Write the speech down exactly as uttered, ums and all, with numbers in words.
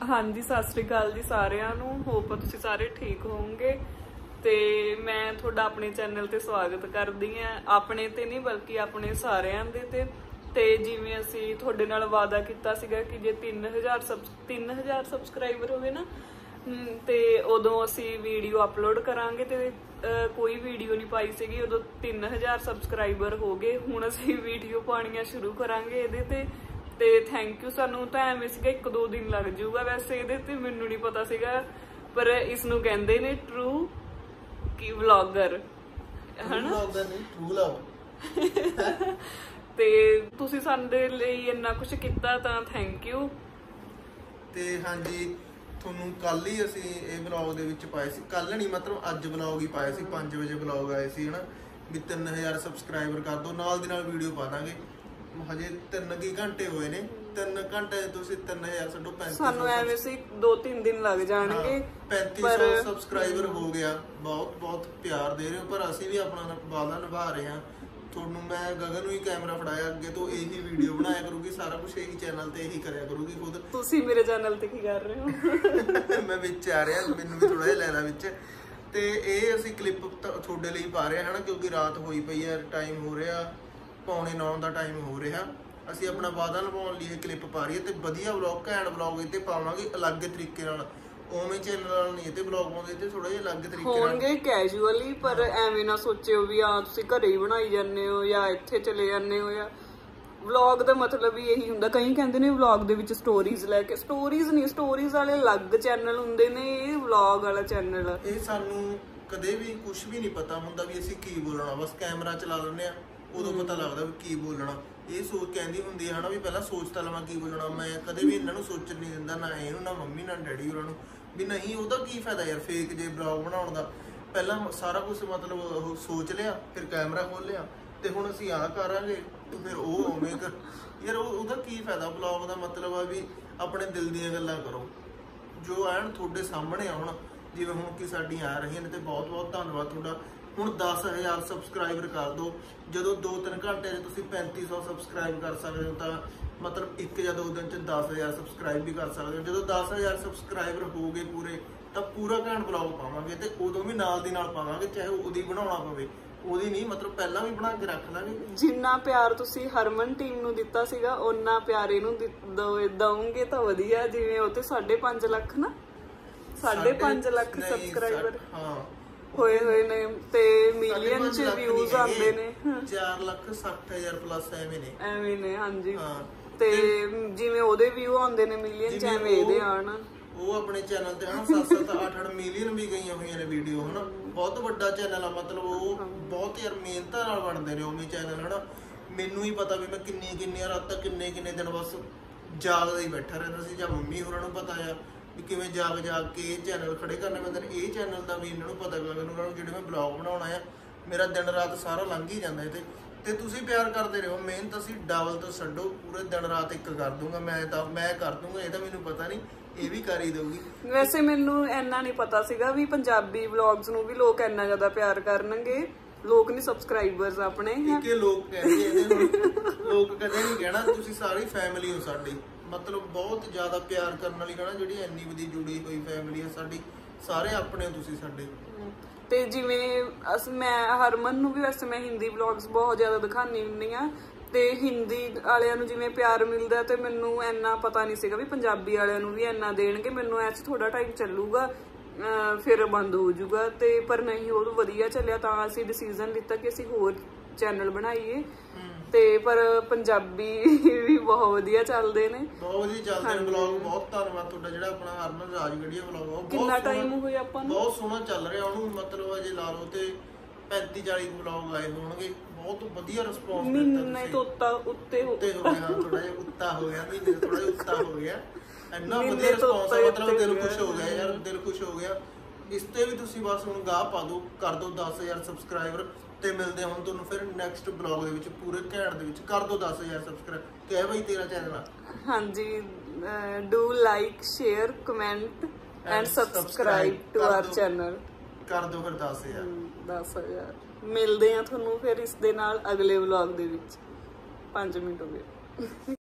हाँ जी, सत श्री अकाल जी सारिਆਂ ਨੂੰ। होप तुसीं सारे ठीक होवोगे। ਤੇ मैं ਤੁਹਾਡਾ ਆਪਣੇ ਚੈਨਲ ਤੇ ਸਵਾਗਤ ਕਰਦੀ ਆਂ। ਆਪਣੇ ਤੇ ਨਹੀਂ ਬਲਕਿ ਆਪਣੇ ਸਾਰਿਆਂ ਦੇ ਤੇ ਤੇ ਜਿਵੇਂ ਅਸੀਂ ਤੁਹਾਡੇ ਨਾਲ ਵਾਅਦਾ ਕੀਤਾ ਸੀਗਾ ਕਿ ਜੇ ਤਿੰਨ ਹਜ਼ਾਰ ਸਬ ਤਿੰਨ ਹਜ਼ਾਰ ਸਬਸਕ੍ਰਾਈਬਰ ਹੋਵੇ ਨਾ ਤੇ ਉਦੋਂ ਅਸੀਂ ਵੀਡੀਓ ਅਪਲੋਡ ਕਰਾਂਗੇ ਤੇ ਕੋਈ ਵੀਡੀਓ ਨਹੀਂ ਪਾਈ ਸੀਗੀ। ਉਦੋਂ ਤਿੰਨ ਹਜ਼ਾਰ ਸਬਸਕ੍ਰਾਈਬਰ ਹੋ ਗਏ। ਹੁਣ ਅਸੀਂ ਵੀਡੀਓ ਪਾਉਣੀਆਂ ਸ਼ੁਰੂ ਕਰਾਂਗੇ ਇਹਦੇ ਤੇ ਤੇ ਥੈਂਕ ਯੂ। ਸਾਨੂੰ ਤਾਂ ਐਵੇਂ ਸੀਗਾ ਇੱਕ ਦੋ ਦਿਨ ਲੱਗ ਜਾਊਗਾ, ਵੈਸੇ ਇਹਦੇ ਤੇ ਮੈਨੂੰ ਨਹੀਂ ਪਤਾ ਸੀਗਾ, ਪਰ ਇਸ ਨੂੰ ਕਹਿੰਦੇ ਨੇ ਟਰੂ ਕੀ ਵਲੌਗਰ ਹੈ ਨਾ, ਵਲੌਗਰ ਨਹੀਂ ਟਰੂ ਲਵ। ਤੇ ਤੁਸੀਂ ਸਾਡੇ ਲਈ ਇੰਨਾ ਕੁਝ ਕੀਤਾ ਤਾਂ ਥੈਂਕ ਯੂ। ਤੇ ਹਾਂਜੀ, ਤੁਹਾਨੂੰ ਕੱਲ ਹੀ ਅਸੀਂ ਇਹ ਵਲੌਗ ਦੇ ਵਿੱਚ ਪਾਏ ਸੀ, ਕੱਲ ਨਹੀਂ ਮਤਲਬ ਅੱਜ ਵਲੌਗ ਹੀ ਪਾਇਆ ਸੀ, ਪੰਜ ਵਜੇ ਵਲੌਗ ਆਏ ਸੀ ਹਨਾ ਵੀ ਤਿੰਨ ਹਜ਼ਾਰ ਸਬਸਕ੍ਰਾਈਬਰ ਕਰ ਦਿਓ, ਨਾਲ ਦੀ ਨਾਲ ਵੀਡੀਓ ਪਾ ਦਾਂਗੇ। ਹਜੇ ਤਿੰਨ ਕੀ ਘੰਟੇ ਹੋਏ ਨੇ, ਤਿੰਨ ਘੰਟੇ ਤੁਸੀਂ ਤਿੰਨ ਹਜ਼ਾਰ ਛੱਡੋ ਪੈਂਤੀ ਸੌ, ਸਾਨੂੰ ਐਵੇਂ ਸੀ ਦੋ ਤਿੰਨ ਦਿਨ ਲੱਗ ਜਾਣਗੇ। ਪੈਂਤੀ ਸੌ ਸਬਸਕ੍ਰਾਈਬਰ ਹੋ ਗਿਆ। ਬਹੁਤ ਬਹੁਤ ਪਿਆਰ ਦੇ ਰਹੇ ਹੋ, ਪਰ ਅਸੀਂ ਵੀ ਆਪਣਾ ਵਾਅਦਾ ਨਿਭਾ ਰਹੇ ਹਾਂ। ਤੁਹਾਨੂੰ ਮੈਂ ਗਗਨ ਨੂੰ ਹੀ ਕੈਮਰਾ ਫੜਾਇਆ, ਅੱਗੇ ਤੋਂ ਇਹੀ ਵੀਡੀਓ ਬਣਾਇਆ ਕਰੂਗੀ, ਸਾਰਾ ਕੁਝ ਇਹੀ ਚੈਨਲ ਤੇ ਇਹੀ ਕਰਿਆ ਕਰੂਗੀ ਖੁਦ। ਤੁਸੀਂ ਮੇਰੇ ਚੈਨਲ ਤੇ ਕੀ ਕਰ ਰਹੇ ਹੋ? ਮੈਂ ਵਿੱਚ ਆ ਰਿਹਾ, ਮੈਨੂੰ ਵੀ ਥੋੜਾ ਜਿਹਾ ਲੈ ਲਾ ਵਿੱਚ। ਤੇ ਇਹ ਅਸੀਂ ਕਲਿੱਪ ਤੁਹਾਡੇ ਲਈ ਪਾ ਰਹੇ ਹਾਂ ਕਿਉਂਕਿ ਰਾਤ ਹੋਈ ਪਈ ਹੈ, ਟਾਈਮ ਹੋ ਰਿਹਾ ਪੌਣੇ ਨੌ ਦਾ ਟਾਈਮ ਹੋ ਰਿਹਾ। ਅਸੀਂ ਆਪਣਾ ਵਾਅਦਾ ਨਿਭਾਉਣ ਲਈ ਇਹ ਕਲਿੱਪ ਪਾ ਰਹੀ ਹੈ ਤੇ ਵਧੀਆ ਵਲੌਗ ਘੈਂਟ ਵਲੌਗ ਇਹ ਤੇ ਪਾਵਾਂਗੇ ਅਲੱਗ ਤਰੀਕੇ ਨਾਲ। ਉਵੇਂ ਚੈਨਲ ਨਾਲ ਨਹੀਂ ਇਹ ਤੇ ਵਲੌਗ ਪਾਉਂਦੇ, ਤੇ ਥੋੜਾ ਜਿਹਾ ਅਲੱਗ ਤਰੀਕੇ ਨਾਲ ਹੋਣਗੇ ਕੈਜੂਅਲੀ, ਪਰ ਐਵੇਂ ਨਾ ਸੋਚਿਓ ਵੀ ਆ ਤੁਸੀਂ ਘਰੇ ਹੀ ਬਣਾਈ ਜਾਂਦੇ ਹੋ ਜਾਂ ਇੱਥੇ ਚਲੇ ਜਾਂਦੇ ਹੋ। ਜਾਂ ਵਲੌਗ ਦਾ ਮਤਲਬ ਵੀ ਇਹੀ ਹੁੰਦਾ। ਕਈ ਕਹਿੰਦੇ ਨੇ ਵਲੌਗ ਦੇ ਵਿੱਚ ਸਟੋਰੀਜ਼ ਲੈ ਕੇ, ਸਟੋਰੀਜ਼ ਨਹੀਂ, ਸਟੋਰੀਜ਼ ਵਾਲੇ ਅਲੱਗ ਚੈਨਲ ਹੁੰਦੇ ਨੇ, ਇਹ ਵਲੌਗ ਵਾਲਾ ਚੈਨਲ। ਇਹ ਸਾਨੂੰ ਕਦੇ ਵੀ ਕੁਝ ਵੀ ਨਹੀਂ ਪਤਾ ਹੁੰਦਾ ਵੀ ਅਸੀਂ ਕੀ ਬੋਲਣਾ, ਬਸ ਕੈਮਰਾ ਚਲਾ ਲੈਂਦੇ ਆ, ਉਦੋਂ ਪਤਾ ਲੱਗਦਾ ਵੀ ਕੀ ਬੋਲਣਾ। ਇਹ ਸੋਚ ਕਹਿੰਦੀ ਹੁੰਦੀ ਹੈ ਹਨਾ ਵੀ ਪਹਿਲਾਂ ਸੋਚ ਤਾਂ ਲਵਾਂ ਕੀ ਬੋਲਣਾ। ਮੈਂ ਕਦੇ ਵੀ ਇਹਨਾਂ ਨੂੰ ਸੋਚਣ ਨਹੀਂ ਦਿੰਦਾ, ਨਾ ਇਹਨੂੰ, ਨਾ ਮੰਮੀ, ਨਾ ਡੈਡੀ ਉਹਨਾਂ ਨੂੰ, ਵੀ ਨਹੀਂ ਉਹਦਾ ਕੀ ਫਾਇਦਾ ਯਾਰ ਫੇਕ ਜੇ ਬਲੌਗ ਬਣਾਉਣ ਦਾ। ਪਹਿਲਾਂ ਸਾਰਾ ਕੁਝ ਮਤਲਬ ਉਹ ਸੋਚ ਲਿਆ, ਫਿਰ ਕੈਮਰਾ ਖੋਲ ਲਿਆ ਤੇ ਹੁਣ ਅਸੀਂ ਆਹ ਕਰਾਂਗੇ ਫਿਰ ਉਹ ਉਵੇਂ ਕਰ। ਯਾਰ ਉਹ ਉਹਦਾ ਕੀ ਫਾਇਦਾ? ਬਲੌਗ ਦਾ ਮਤਲਬ ਆ ਵੀ ਆਪਣੇ ਦਿਲ ਦੀਆਂ ਗੱਲਾਂ ਕਰੋ ਜੋ ਐਨ ਤੁਹਾਡੇ ਸਾਹਮਣੇ ਆਉਣ। ਜਿਵੇਂ ਹੁਣ ਕਿ ਸਾਡੀਆਂ ਆ ਰਹੀਆਂ ਨੇ, ਤੇ ਬਹੁਤ ਬਹੁਤ ਧੰਨਵਾਦ ਤੁਹਾਡਾ। ਹੁਣ ਦਸ ਹਜ਼ਾਰ ਸਬਸਕ੍ਰਾਈਬਰ ਕਰ ਦਿਓ। ਜਦੋਂ ਦੋ ਤਿੰਨ ਘੰਟੇ 'ਚ ਤੁਸੀਂ ਪੈਂਤੀ ਸੌ ਸਬਸਕ੍ਰਾਈਬ ਕਰ ਸਕਦੇ ਹੋ ਤਾਂ ਮਤਲਬ ਇੱਕ ਜਾਂ ਦੋ ਦਿਨ 'ਚ ਦਸ ਹਜ਼ਾਰ ਸਬਸਕ੍ਰਾਈਬ ਵੀ ਕਰ ਸਕਦੇ ਹੋ। ਜਦੋਂ ਦਸ ਹਜ਼ਾਰ ਸਬਸਕ੍ਰਾਈਬਰ ਹੋ ਗਏ ਪੂਰੇ ਤਾਂ ਪੂਰਾ ਘੈਂਟ ਵਲੌਗ ਪਾਵਾਂਗੇ, ਤੇ ਉਦੋਂ ਵੀ ਨਾਲ ਦੀ ਨਾਲ ਪਾਵਾਂਗੇ, ਚਾਹੇ ਉਹਦੀ ਬਣਾਉਣਾ ਪਵੇ। ਉਹਦੀ ਨਹੀਂ ਮਤਲਬ ਪਹਿਲਾਂ ਵੀ ਬਣਾ ਕੇ ਰੱਖ ਲਾਂਗੇ। ਜਿੰਨਾ ਪਿਆਰ ਤੁਸੀਂ ਹਰਮਨ ਟੀਮ ਨੂੰ ਦਿੱਤਾ ਸੀਗਾ ਓਨਾ ਪਿਆਰ ਇਹਨੂੰ ਦਊਂਗੇ ਤਾਂ ਵਧੀਆ। ਜਿਵੇਂ ਉਹ ਤੇ ਸਾਢੇ ਪੰਜ ਲੱਖ ਨਾ ਸਾਢੇ ਪੰਜ ਲੱਖ ਸਬਸਕ੍ਰਾਈਬਰ ਹਾਂ ਹੋਏ ਹੋਏ ਨੇ ਤੇ ਮਿਲੀਅਨ ਚ ਵਿਊਜ਼ ਆਉਂਦੇ ਨੇ। ਚਾਰ ਲੱਖ ਸੱਠ ਹਜ਼ਾਰ ਪਲੱਸ ਐਵੇਂ ਨੇ ਐਵੇਂ ਨੇ ਹਾਂਜੀ। ਤੇ ਜਿਵੇਂ ਉਹਦੇ ਵਿਊ ਆਉਂਦੇ ਨੇ ਮਿਲੀਅਨ ਚ, ਐਵੇਂ ਇਹਦੇ ਆਣ। ਉਹ ਆਪਣੇ ਚੈਨਲ ਤੇ ਹਨਾ ਸੱਤ ਸੱਤ ਅੱਠ ਅੱਠ ਮਿਲੀਅਨ ਵੀ ਗਈਆਂ ਹੋਈਆਂ ਨੇ ਵੀਡੀਓ ਹਨਾ। ਬਹੁਤ ਵੱਡਾ ਚੈਨਲ ਆ, ਮਤਲਬ ਉਹ ਬਹੁਤ ਯਾਰ ਮਿਹਨਤਾਂ ਨਾਲ ਬਣਦੇ ਨੇ ਉਵੇਂ ਚੈਨਲ ਹਨਾ। ਮੈਨੂੰ ਹੀ ਪਤਾ ਵੀ ਮੈਂ ਕਿੰਨੀਆਂ ਕਿੰਨੀਆਂ ਰਾਤਾਂ ਕਿੰਨੇ ਕਿੰਨੇ ਦਿਨ ਬਸ ਜਾਗਦਾ ਹੀ ਬੈਠਾ ਰਹਿੰਦਾ ਸੀ, ਜਾਂ ਮੰਮੀ ਹੋਰਾਂ ਨੂੰ ਪਤਾ ਆ ਵੀ ਕਿਵੇਂ ਜਾਗ ਜਾਗ ਕੇ ਇਹ ਚੈਨਲ ਖੜੇ ਕਰਨੇ ਪੈਂਦੇ ਨੇ। ਇਹ ਚੈਨਲ ਦਾ ਵੀ ਇਹਨਾਂ ਨੂੰ ਪਤਾ ਲੱਗਾ ਉਹਨਾਂ ਨੂੰ, ਜਿਹੜੇ ਮੈਂ ਬਲੌਗ ਬਣਾਉਣਾ ਆ ਮੇਰਾ ਦਿਨ ਰਾਤ ਸਾਰਾ ਲੰਘ ਹੀ ਜਾਂਦਾ ਇਹਦੇ ਤੇ। ਤੁਸੀਂ ਪਿਆਰ ਕਰਦੇ ਰਹੋ, ਮਿਹਨਤ ਅਸੀਂ ਡਬਲ ਤੋਂ ਛੱਡੋ, ਪੂਰੇ ਦਿਨ ਰਾਤ ਇੱਕ ਕਰ ਦੂੰਗਾ ਮੈਂ ਤਾਂ ਮੈਂ ਕਰ ਦੂੰਗਾ। ਇਹਦਾ ਮੈਨੂੰ ਪਤਾ ਨਹੀਂ, ਇਹ ਵੀ ਕਰ ਹੀ ਦਊਗੀ। ਵੈਸੇ ਮੈਨੂੰ ਇੰਨਾ ਨਹੀਂ ਪਤਾ ਸੀਗਾ ਵੀ ਪੰਜਾਬੀ ਵਲੌਗਸ ਨੂੰ ਵੀ ਲੋਕ ਇੰਨਾ ਜ਼ਿਆਦਾ ਪਿਆਰ ਕਰਨਗੇ। ਲੋਕ ਨਹੀਂ, ਸਬਸਕ੍ਰਾਈਬਰਸ ਆਪਣੇ ਕਿ ਲੋਕ ਕਹਿੰਦੇ ਇਹਦੇ ਹੁਣ ਲੋਕ ਕਦੇ ਨਹੀਂ ਕਹਿਣਾ, ਤੁਸੀਂ ਸਾਰੀ ਫੈਮਿਲੀ ਹੋ ਸਾਡੀ, ਮਤਲਬ ਬਹੁਤ ਜ਼ਿਆਦਾ ਪਿਆਰ ਕਰਨ ਵਾਲੀ ਕਹਿਣਾ ਜਿਹੜੀ ਇੰਨੀ ਵਧੀਆ ਜੁੜੀ ਹੋਈ ਫੈਮਿਲੀ ਹੈ ਸਾਡੀ, ਸਾਰੇ ਆਪਣੇ ਹੋ ਤੁਸੀਂ ਸਾਡੇ। ਤੇ ਜਿਵੇਂ ਮੈਂ ਹਰਮਨ ਨੂੰ ਵੀ ਵੈਸੇ ਮੈਂ ਹਿੰਦੀ ਵਲੌਗਸ ਬਹੁਤ ਜ਼ਿਆਦਾ ਦਿਖਾਉਂਦੀ ਹੁੰਦੀ ਹਾਂ, ਤੇ ਹਿੰਦੀ ਵਾਲਿਆਂ ਨੂੰ ਜਿਵੇਂ ਪਿਆਰ ਮਿਲਦਾ ਤੇ ਮੈਨੂੰ ਇੰਨਾ ਪਤਾ ਨਹੀਂ ਸੀਗਾ ਵੀ ਪੰਜਾਬੀ ਵਾਲਿਆਂ ਨੂੰ ਵੀ ਇੰਨਾ ਦੇਣਗੇ। ਮੈਨੂੰ ਐ ਥੋੜਾ ਟਾਈਮ ਚੱਲੂਗਾ ਫਿਰ ਬੰਦ ਹੋ ਜਾਊਗਾ, ਤੇ ਪਰ ਨਹੀਂ ਉਹ ਵਧੀਆ ਚੱਲਿਆ ਤਾਂ ਅਸੀਂ ਡਿਸੀਜ਼ਨ ਲਿੱਤਾ ਕਿ ਅਸੀਂ ਹੋਰ ਚੈਨਲ ਬਣਾਈਏ। ਤੇ ਪਰ ਪੰਜਾਬੀ ਵੀ ਬਹੁਤ ਵਧੀਆ ਚੱਲਦੇ ਨੇ, ਬਹੁਤ ਵਧੀਆ ਚੱਲਦੇ ਨੇ ਵਲੌਗ। ਬਹੁਤ ਧੰਨਵਾਦ ਤੁਹਾਡਾ ਜਿਹੜਾ ਆਪਣਾ ਹਰਮਨ ਰਾਜਗੜੀਆ ਵਲੌਗ, ਕਿੰਨਾ ਟਾਈਮ ਹੋਇਆ ਆਪਾਂ ਨੂੰ, ਬਹੁਤ ਸੋਹਣਾ ਚੱਲ ਰਿਹਾ ਉਹਨੂੰ। ਮਤਲਬ ਅਜੇ ਲਾ ਲਓ ਤੇ ਪੈਂਤੀ ਚਾਲੀ ਵਲੌਗ ਆਏ ਹੋਣਗੇ, ਬਹੁਤ ਵਧੀਆ ਰਿਸਪੌਂਸ ਦਿੱਤਾ। ਮਹੀਨੇ ਤੋਂ ਉੱਤੇ ਉੱਤੇ ਹੋ ਗਿਆ, ਥੋੜਾ ਜਿਹਾ ਉੱਤਾ ਹੋ ਗਿਆ, ਮਹੀਨੇ ਥੋੜਾ ਜਿਹਾ ਉੱਤਾ ਹੋ ਗਿਆ। ਇੰਨਾ ਵਧੀਆ ਰਿਸਪੌਂਸ, ਮਤਲਬ ਦਿਲ ਖੁਸ਼ ਹੋ ਗਿਆ ਯਾਰ, ਦਿਲ ਖੁਸ਼ ਹੋ ਗਿਆ। ਇਸ ਤੇ ਵੀ ਤੁਸੀਂ ਬਸ ਹੁਣ ਗਾਹ ਪਾ ਦਿਓ, ਕਰ ਦਿਓ ਦਸ ਹਜ਼ਾਰ ਸਬਸਕ੍ਰਾਈਬਰ ਤੇ ਮਿਲਦੇ ਹੁਣ ਤੁਹਾਨੂੰ ਫਿਰ ਨੈਕਸਟ ਬਲੌਗ ਦੇ ਵਿੱਚ ਪੂਰੇ ਘੈਂਟ ਦੇ ਵਿੱਚ। ਕਰ ਦਿਓ ਦਸ ਹਜ਼ਾਰ ਸਬਸਕ੍ਰਾਈਬ। ਕਿਹਾ ਬਾਈ ਤੇਰਾ ਚੈਨਲ ਆ? ਹਾਂਜੀ, do like share comment and subscribe to our channel. ਕਰ ਦਿਓ ਫਿਰ ਦਸ ਹਜ਼ਾਰ ਦਸ ਹਜ਼ਾਰ। ਮਿਲਦੇ ਆ ਤੁਹਾਨੂੰ ਫਿਰ ਇਸ ਦੇ ਨਾਲ ਅਗਲੇ ਵਲੌਗ ਦੇ ਵਿੱਚ। ਪੰਜ ਮਿੰਟ ਹੋ ਗਏ।